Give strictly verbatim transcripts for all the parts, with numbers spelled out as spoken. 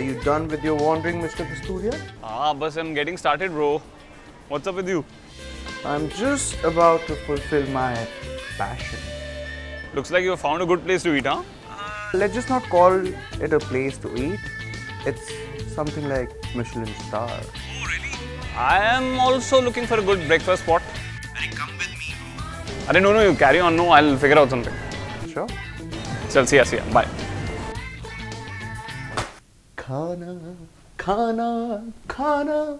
you done with your wandering, Mister Kasturia? Ah, bus, I'm getting started, bro. What's up with you? I'm just about to fulfill my passion. Looks like you found a good place to eat, huh? Let's just not call it a place to eat. It's something like Michelin star. Oh, really? I am also looking for a good breakfast spot. Hey, come with me. I don't know, you carry on, no, I'll figure out something. Sure. Chal, see ya, see ya. Bye. Khana, khana, khana.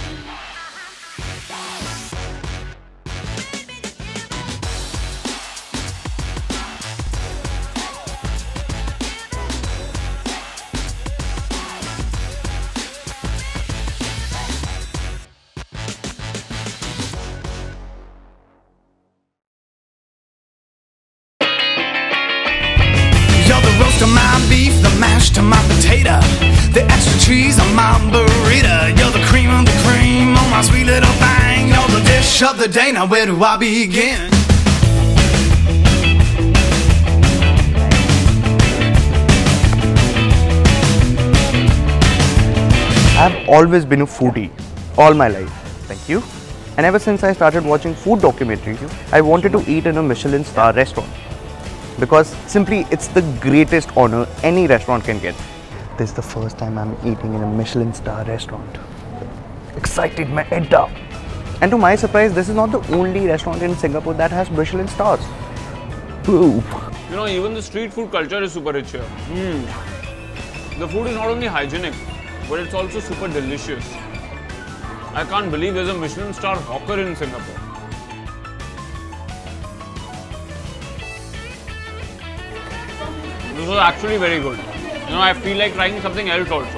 You're the roast of my beef, the mash to my potato, the extra cheese on my burrito. You're the cream of the cream on my sweet little thing. You're the dish of the day, now where do I begin? I've always been a foodie, all my life. Thank you. And ever since I started watching food documentaries, I wanted to eat in a Michelin star restaurant. Because simply, it's the greatest honor any restaurant can get. This is the first time I'm eating in a Michelin star restaurant. Excited, my head up. And to my surprise, this is not the only restaurant in Singapore that has Michelin stars. Ooh. You know, even the street food culture is super rich here. Mm. The food is not only hygienic, but it's also super delicious. I can't believe there's a Michelin star hawker in Singapore. This was actually very good. You know, I feel like trying something else also.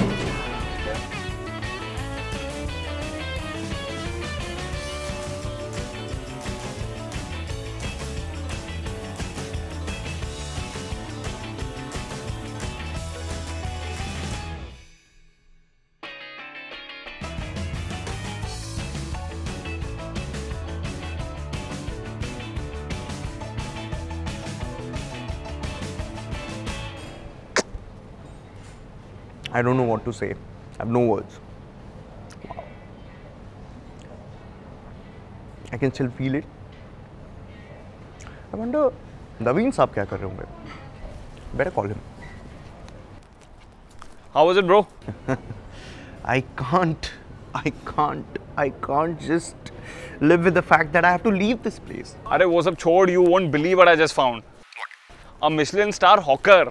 I don't know what to say. I have no words. Wow. I can still feel it. I wonder, Naveen साहब क्या कर रहे होंगे? Better call him. How was it, bro? I can't, I can't, I can't just live with the fact that I have to leave this place. Arey, wo sab chhod, you won't believe what I just found. What? A Michelin star hawker.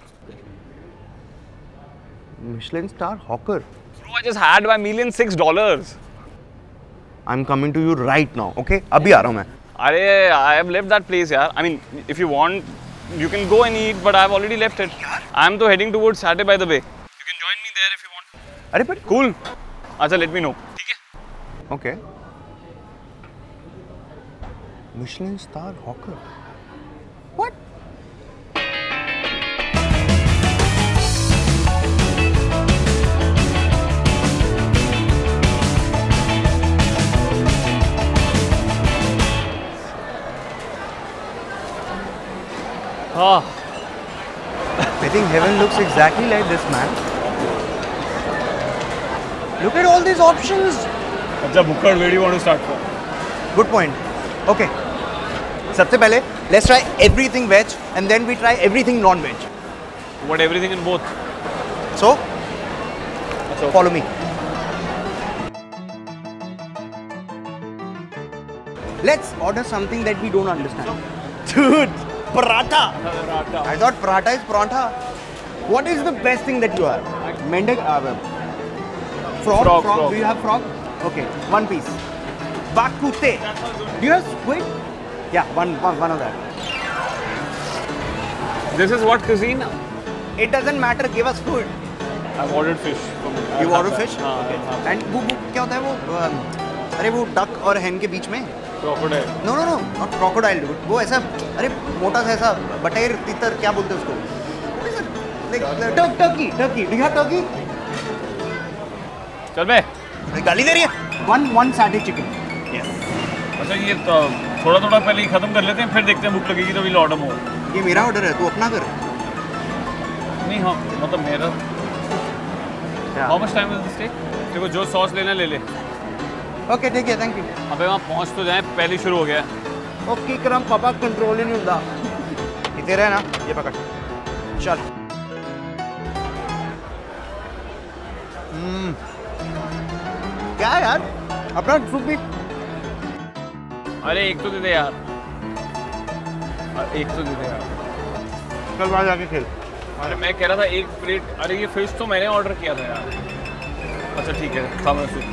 Michelin star hawker. Bro, I just had my meal in six dollars. I'm coming to you right now, okay? अभी आ रहा हूँ मैं. Arey, I have left that place, yaar. I mean, if you want, you can go and eat, but I've already left it. I'm to heading towards Satay by the Bay. You can join me there if you want. अरे but Cool. Acha, let me know. ठीक है? Okay. Michelin star hawker. What? Ah. I think heaven looks exactly like this, man. Look at all these options. Acha, Bukkad, where do you want to start from? Good point. Okay. सबसे पहले, let's try everything veg and then we try everything non-veg. What, everything in both? So, So follow me. Let's order something that we don't understand. Dude, paratha. Paratha. I thought paratha is paratha. What is the best thing that you have? Mendak, uh, frog, Frog, frog. frog. Do you have frog? Okay, one piece. Bakute. Do you have squid? Yeah, one, one, one of that. This is what cuisine? It doesn't matter. Give us food. I've ordered fish. You order fish? हाँ, Okay. हाँ. And वो वो क्या होता है वो अम, अरे वो duck और hen के बीच में? Crocodile. No no no, not crocodile dude. वो ऐसा अरे मोटा सा ऐसा बटेर तितर क्या बोलते हैं उसको? What is it? Like turkey, turkey, turkey. Do you have turkey? चल बे. गाली दे रही है? One one satay chicken. Yes. अच्छा ये तो थोड़ा थोड़ा पहले ही खत्म कर लेते हैं, फिर देखते हैं भूख लगेगी तो we'll order more. ये मेरा ऑर्डर है, तू अपना कर. नहीं हाँ मतलब मेरा Yeah. How much time will this take? देखो जो सॉस लेना ले ले। Okay, ठीक है, thank you. अबे वहाँ पहुँच तो जाए, पहले शुरू हो गया। ओके करम पापा कंट्रोल ही नहीं होता। ये तेरा है ना? ये पकड़। चल। हम्म। क्या है यार? अपना सूप भी। अरे एक तो दे दे यार। एक तो दे दे यार। कल बाहर जाके खेल। अरे मैं कह रहा था एक प्लेट। अरे ये फिश तो मैंने ऑर्डर किया था यार। अच्छा ठीक है, खा मैं सूप।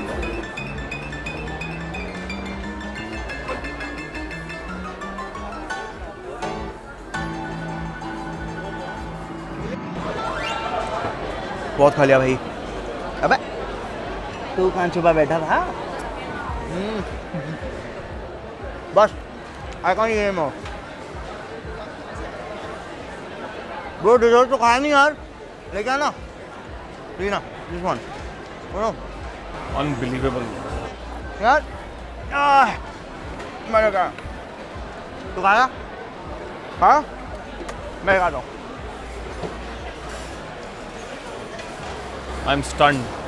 बहुत खा लिया भाई। अबे तू कहाँ छुपा बैठा था? बस I can't eat more. Bro dessert तो खाया नहीं यार। लेके आना। Leena this one. अनबिलीवेबल यार। आह मैं क्या? तू खाया? हाँ? मैं खाता हूँ। I'm stunned.